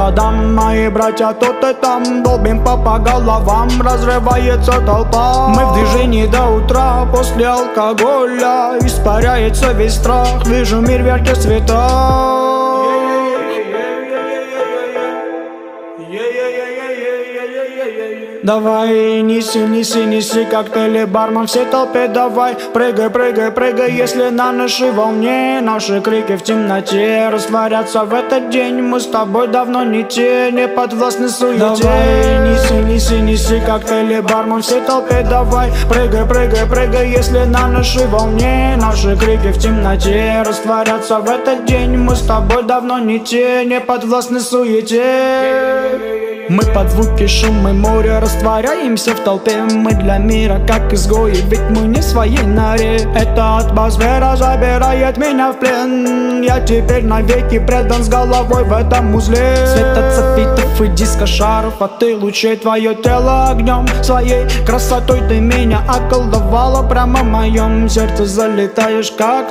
городам. Мои братья тут и там, долбим по головам, разрывается толпа. Мы в движении до утра, после алкоголя испаряется весь страх, вижу мир в ярких цветах. Давай, неси, неси, неси коктейли, бармен всей толпе, давай. Прыгай, прыгай, прыгай, если на нашей волне. Наши крики в темноте растворятся в этот день. Мы с тобой давно не те, не подвластны суете. Давай, неси, неси, неси коктейли, бармен всей толпе, давай. Прыгай, прыгай, прыгай, если на нашей волне. Наши крики в темноте растворятся в этот день. Мы с тобой давно не те, не подвластны суете. Мы под звуки шума моря растворяемся в толпе. Мы для мира как изгои, ведь мы не в своей норе. Эта атмосфера забирает меня в плен. Я теперь навеки предан с головой в этом узле. Свет от софитов и диско-шаров, а ты лучей твое тело огнем. Своей красотой ты меня околдовала, прямо в моем сердце залетаешь как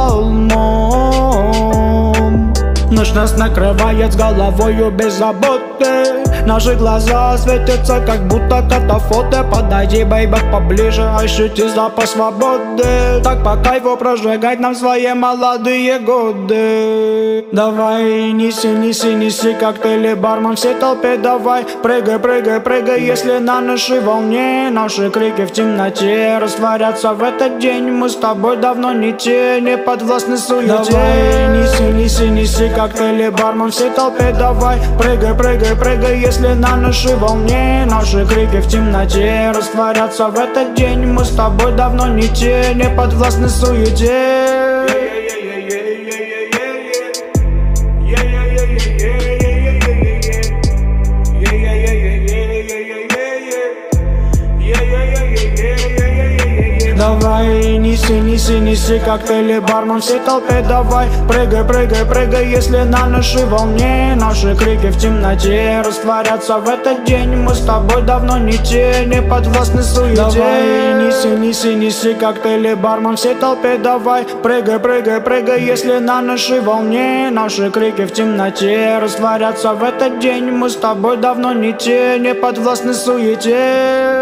наполном. Ночь нас накрывает с головою без заботы. Наши глаза светятся, как будто катафоты. Подойди, бейба, поближе, ощути запах свободы. Так по кайфу прожигать нам свои молодые годы. Давай, неси, неси, неси коктейли, бармен всей толпе, давай. Прыгай, прыгай, прыгай, если на нашей волне. Наши крики в темноте растворятся в этот день. Мы с тобой давно не те, не подвластны суете. Давай, неси, неси, неси коктейли, бармен всей толпе, давай. Прыгай, прыгай, прыгай, если на нашей волне. Наши крики в темноте растворятся в этот день. Мы с тобой давно не те, не подвластны суете. Давай, неси, неси, неси коктейли, бармен всей толпе, давай. Прыгай, прыгай, прыгай, если на нашей волне. Наши крики в темноте растворятся в этот день. Мы с тобой давно не те, не подвластны суете. Давай, неси, неси, неси коктейли, бармен всей толпе, давай. Прыгай, прыгай, прыгай, если на нашей волне. Наши крики в темноте растворятся в этот день. Мы с тобой давно не те, не подвластны суете.